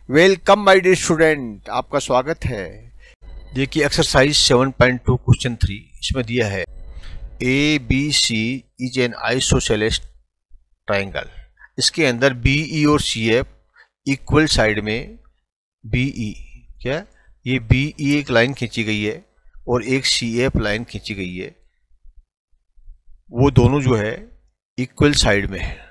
Welcome my dear student, आपका स्वागत है। देखिए एक्सरसाइज 7.2 क्वेश्चन 3 इसमें दिया है A B C is an isosceles triangle. इसके अंदर बी ई और सी एफ इक्वल साइड में बी ई क्या ये बी ई एक लाइन खींची गई है और एक सी एफ लाइन खींची गई है, वो दोनों जो है इक्वल साइड में है।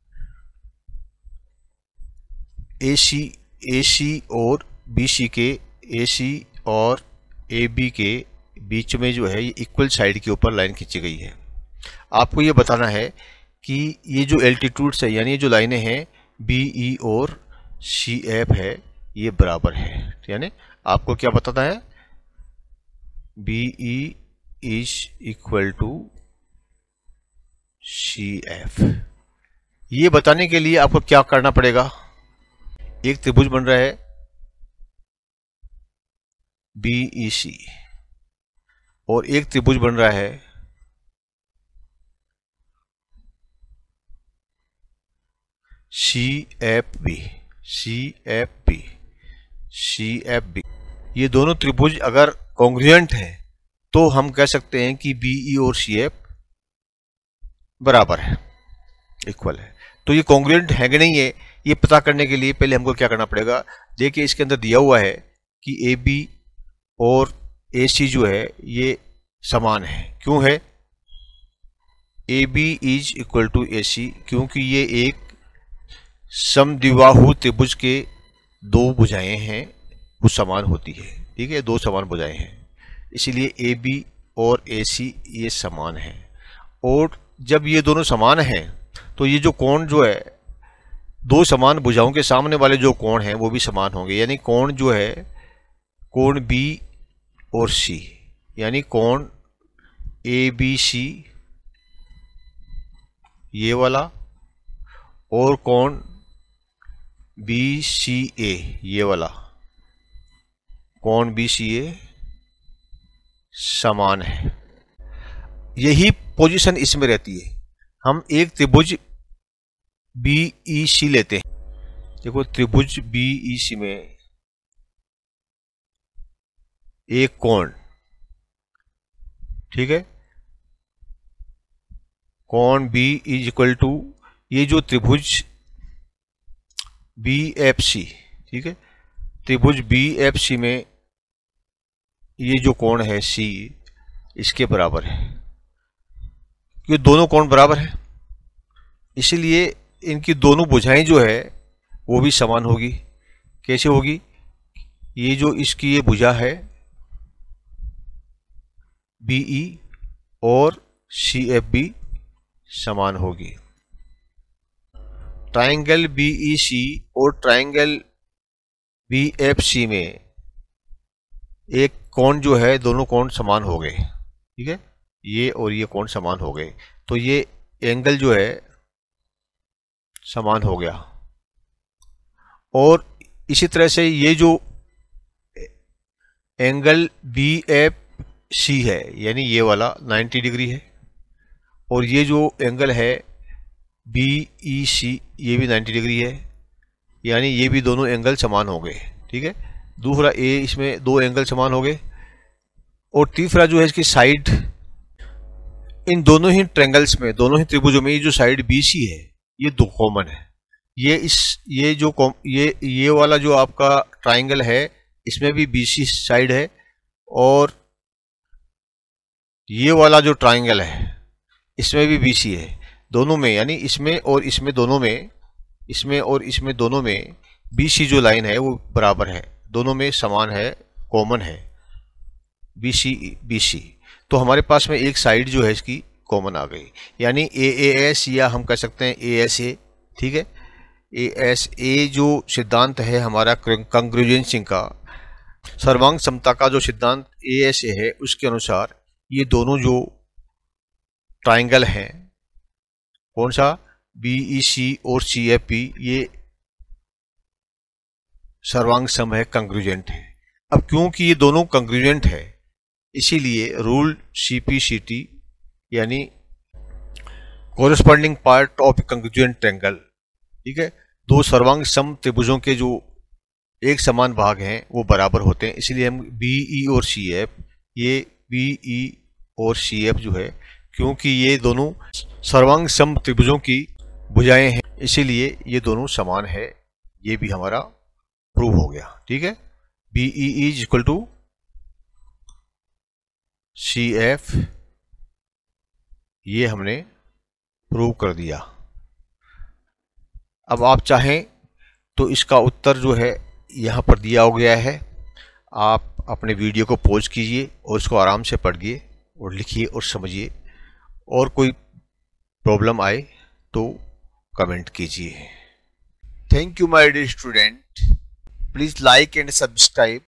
ए सी और बी सी के ए सी और ए बी के बीच में जो है ये इक्वल साइड के ऊपर लाइन खींची गई है। आपको ये बताना है कि ये जो एल्टीट्यूड्स है यानी ये जो लाइनें हैं बी ई और सी एफ है ये बराबर है। यानी आपको क्या बताना है, B E is equal to C F. ये बताने के लिए आपको क्या करना पड़ेगा, एक त्रिभुज बन रहा है बी ई सी और एक त्रिभुज बन रहा है सी एफ बी। ये दोनों त्रिभुज अगर कॉन्ग्रुएंट है तो हम कह सकते हैं कि बी ई और सी एफ बराबर है, इक्वल है। तो ये कॉन्ग्रुएंट है कि नहीं है, ये पता करने के लिए पहले हमको क्या करना पड़ेगा। देखिए इसके अंदर दिया हुआ है कि ए बी और ए सी जो है ये समान है। क्यों है, A B is equal to A C, क्योंकि ये एक समद्विबाहु त्रिभुज के दो भुजाएं हैं वो समान होती है। ठीक है, दो समान भुजाएं हैं, इसीलिए ए बी और ए सी ये समान है। और जब ये दोनों समान हैं तो ये जो कोण जो है दो समान भुजाओं के सामने वाले जो कोण हैं वो भी समान होंगे। यानी कोण जो है कोण बी और सी, यानी कोण ए बी सी ये वाला और कोण बी सी ए ये वाला, कोण बी सी ए समान है। यही पोजीशन इसमें रहती है। हम एक त्रिभुज बी ई सी लेते हैं। देखो त्रिभुज बी ई सी में एक कोण, ठीक है, कोण बी इज इक्वल टू ये जो त्रिभुज बी एफ सी, ठीक है, त्रिभुज बी एफ सी में ये जो कोण है सी इसके बराबर है। ये दोनों कोण बराबर है, इसीलिए इनकी दोनों भुजाएं जो है वो भी समान होगी। कैसे होगी, ये जो इसकी ये भुजा है बीई और सी एफ भी समान होगी। ट्राइंगल बीई सी और ट्राइंगल बी एफ सी में एक कोण जो है दोनों कोण समान हो गए। ठीक है, ये और ये कोण समान हो गए, तो ये एंगल जो है समान हो गया। और इसी तरह से ये जो एंगल बी एफ सी है यानी ये वाला 90 डिग्री है, और ये जो एंगल है बी ई सी ये भी 90 डिग्री है, यानी ये भी दोनों एंगल समान हो गए। ठीक है, दूसरा ए इसमें दो एंगल समान हो गए। और तीसरा जो है इसकी साइड, इन दोनों ही ट्रायंगल्स में, दोनों ही त्रिभुजों में ये जो साइड बी सी है ये दो कॉमन है। ये वाला जो आपका ट्राइंगल है इसमें भी बी सी साइड है, और ये वाला जो ट्राइंगल है इसमें भी बी सी है। दोनों में यानी इसमें और इसमें दोनों में, इसमें और इसमें दोनों में बी सी जो लाइन है वो बराबर है, दोनों में समान है, कॉमन है बी सी। तो हमारे पास में एक साइड जो है इसकी कॉमन आ गई, यानी ए एस या हम कह सकते हैं ए एस ए। ठीक है, ए एस ए जो सिद्धांत है हमारा कंग्रुजेंसी का, सर्वांग समता का जो सिद्धांत ए एस ए है उसके अनुसार ये दोनों जो ट्राइंगल हैं, कौन सा बी ई सी और सी एफ पी, ये सर्वांग सम है, कंग्रुजेंट है। अब क्योंकि ये दोनों कंग्रुजेंट है इसीलिए रूल CP/CT यानी corresponding part of congruent triangle, ठीक है, दो सर्वांग सम त्रिभुजों के जो एक समान भाग हैं वो बराबर होते हैं, इसलिए हम बी ई और सी एफ, ये बी ई और सी एफ जो है, क्योंकि ये दोनों सर्वांग सम त्रिभुजों की भुजाएं हैं, इसीलिए ये दोनों समान है। ये भी हमारा प्रूव हो गया। ठीक है, B E is equal to C F, ये हमने प्रूव कर दिया। अब आप चाहें तो इसका उत्तर जो है यहाँ पर दिया हो गया है, आप अपने वीडियो को पॉज कीजिए और इसको आराम से पढ़िए और लिखिए और समझिए, और कोई प्रॉब्लम आए तो कमेंट कीजिए। Thank you my dear student, please like and subscribe